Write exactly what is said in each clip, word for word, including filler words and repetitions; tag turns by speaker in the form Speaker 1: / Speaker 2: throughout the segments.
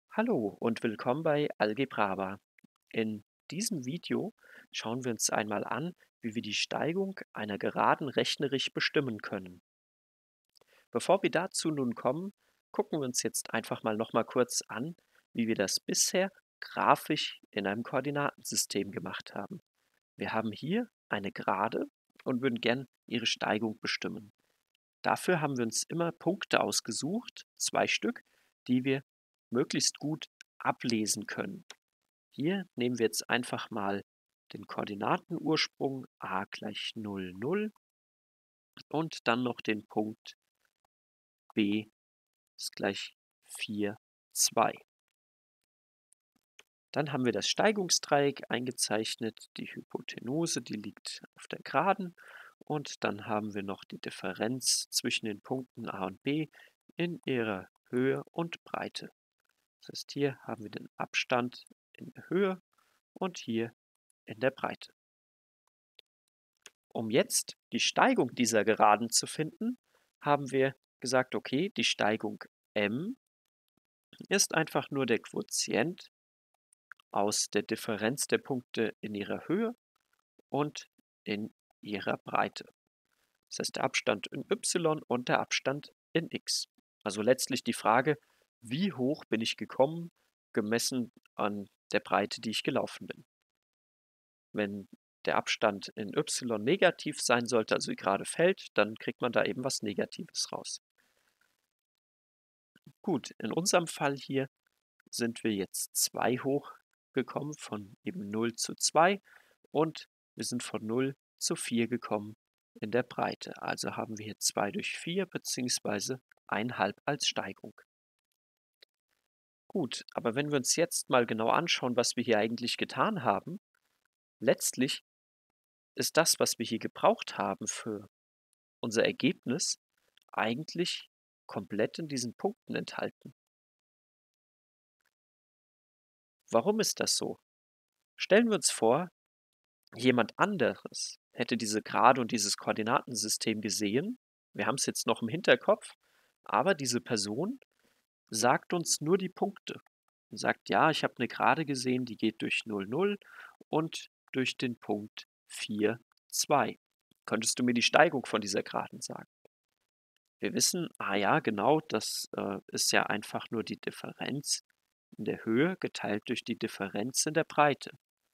Speaker 1: Hallo und willkommen bei Algebrava. In diesem Video schauen wir uns einmal an, wie wir die Steigung einer Geraden rechnerisch bestimmen können. Bevor wir dazu nun kommen, gucken wir uns jetzt einfach mal noch mal kurz an, wie wir das bisher grafisch in einem Koordinatensystem gemacht haben. Wir haben hier eine Gerade und würden gern ihre Steigung bestimmen. Dafür haben wir uns immer Punkte ausgesucht, zwei Stück, die wir möglichst gut ablesen können. Hier nehmen wir jetzt einfach mal den Koordinatenursprung a gleich null, null und dann noch den Punkt b ist gleich vier, zwei. Dann haben wir das Steigungsdreieck eingezeichnet, die Hypotenuse, die liegt auf der Geraden, und dann haben wir noch die Differenz zwischen den Punkten a und b in ihrer Höhe und Breite. Das heißt, hier haben wir den Abstand in der Höhe und hier in der Breite. Um jetzt die Steigung dieser Geraden zu finden, haben wir gesagt, okay, die Steigung m ist einfach nur der Quotient aus der Differenz der Punkte in ihrer Höhe und in ihrer Breite. Das heißt, der Abstand in y und der Abstand in x. Also letztlich die Frage, wie hoch bin ich gekommen, gemessen an der Breite, die ich gelaufen bin. Wenn der Abstand in y negativ sein sollte, also gerade fällt, dann kriegt man da eben was Negatives raus. Gut, in unserem Fall hier sind wir jetzt zwei hochgekommen, von eben null zu zwei, und wir sind von null zu vier gekommen in der Breite. Also haben wir hier zwei durch vier bzw. eins Komma fünf als Steigung. Gut, aber wenn wir uns jetzt mal genau anschauen, was wir hier eigentlich getan haben, letztlich ist das, was wir hier gebraucht haben für unser Ergebnis, eigentlich komplett in diesen Punkten enthalten. Warum ist das so? Stellen wir uns vor, jemand anderes hätte diese Gerade und dieses Koordinatensystem gesehen. Wir haben es jetzt noch im Hinterkopf, aber diese Person sagt uns nur die Punkte und sagt, ja, ich habe eine Gerade gesehen, die geht durch null, null und durch den Punkt vier, zwei. Könntest du mir die Steigung von dieser Geraden sagen? Wir wissen, ah ja, genau, das äh, ist ja einfach nur die Differenz in der Höhe geteilt durch die Differenz in der Breite.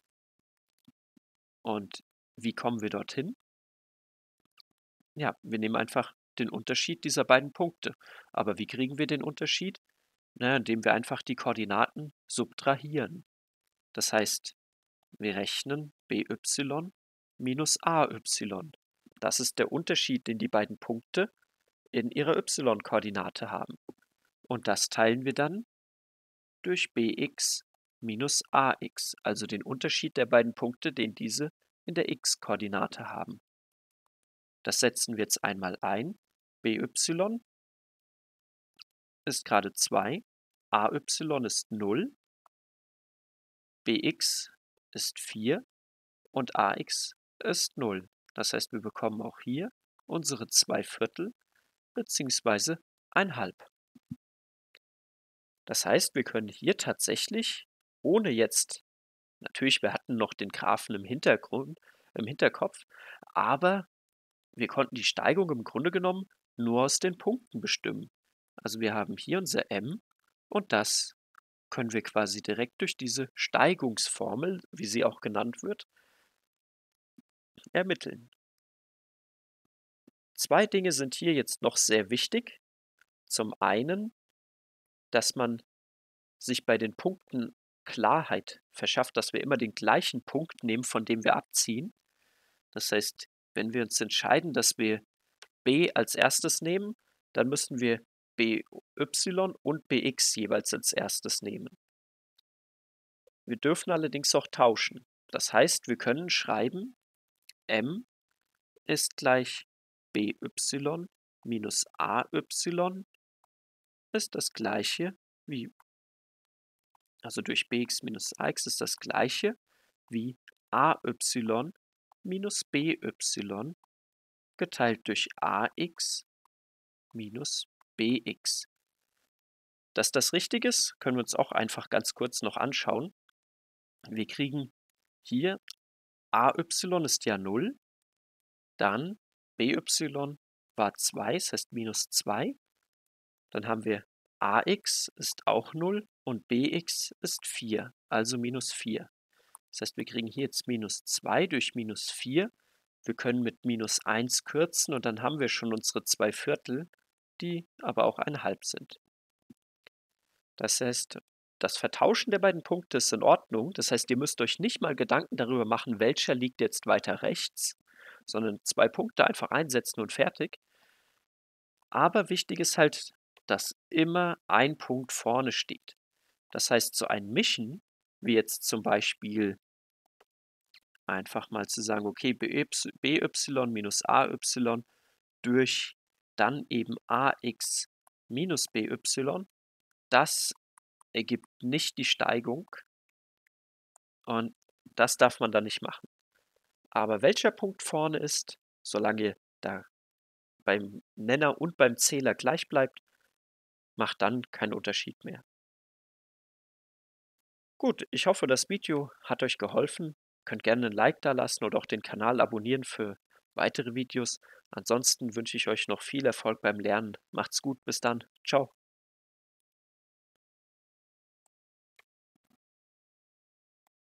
Speaker 1: Und wie kommen wir dorthin? Ja, wir nehmen einfach den Unterschied dieser beiden Punkte. Aber wie kriegen wir den Unterschied? Na, indem wir einfach die Koordinaten subtrahieren. Das heißt, wir rechnen by minus ay. Das ist der Unterschied, den die beiden Punkte in ihrer y-Koordinate haben. Und das teilen wir dann durch bx minus ax, also den Unterschied der beiden Punkte, den diese in der x-Koordinate haben. Das setzen wir jetzt einmal ein. By ist gerade zwei, ay ist null, bx ist vier und ax ist null. Das heißt, wir bekommen auch hier unsere zwei Viertel bzw. ein Halb. Das heißt, wir können hier tatsächlich, ohne jetzt, natürlich, wir hatten noch den Graphen im Hintergrund, im Hinterkopf, aber wir konnten die Steigung im Grunde genommen nur aus den Punkten bestimmen. Also wir haben hier unser m und das können wir quasi direkt durch diese Steigungsformel, wie sie auch genannt wird, ermitteln. Zwei Dinge sind hier jetzt noch sehr wichtig. Zum einen, dass man sich bei den Punkten Klarheit verschafft, dass wir immer den gleichen Punkt nehmen, von dem wir abziehen. Das heißt, wenn wir uns entscheiden, dass wir b als erstes nehmen, dann müssen wir by und bx jeweils als erstes nehmen. Wir dürfen allerdings auch tauschen. Das heißt, wir können schreiben, m ist gleich by minus ay ist das gleiche wie, also durch bx minus ax ist das gleiche wie ay minus by geteilt durch ax minus bx. Dass das richtig ist, können wir uns auch einfach ganz kurz noch anschauen. Wir kriegen hier A y ist ja null, dann B y war zwei, das heißt minus zwei. Dann haben wir A x ist auch null und B x ist vier, also minus vier. Das heißt, wir kriegen hier jetzt minus zwei durch minus vier. Wir können mit minus eins kürzen und dann haben wir schon unsere zwei Viertel, die aber auch ein Halb sind. Das heißt, das Vertauschen der beiden Punkte ist in Ordnung. Das heißt, ihr müsst euch nicht mal Gedanken darüber machen, welcher liegt jetzt weiter rechts, sondern zwei Punkte einfach einsetzen und fertig. Aber wichtig ist halt, dass immer ein Punkt vorne steht. Das heißt, so ein Mischen, wie jetzt zum Beispiel einfach mal zu sagen, okay, by minus ay durch dann eben ax minus by, das ergibt nicht die Steigung und das darf man dann nicht machen. Aber welcher Punkt vorne ist, solange da beim Nenner und beim Zähler gleich bleibt, macht dann keinen Unterschied mehr. Gut, ich hoffe, das Video hat euch geholfen. Könnt gerne ein Like da lassen oder auch den Kanal abonnieren für weitere Videos. Ansonsten wünsche ich euch noch viel Erfolg beim Lernen. Macht's gut, bis dann. Ciao.